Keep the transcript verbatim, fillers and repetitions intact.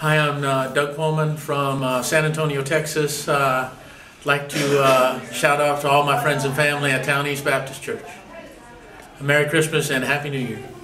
Hi, I'm uh, Doug Pullman from uh, San Antonio, Texas. Uh, I'd like to uh, shout out to all my friends and family at Town East Baptist Church. Merry Christmas and Happy New Year.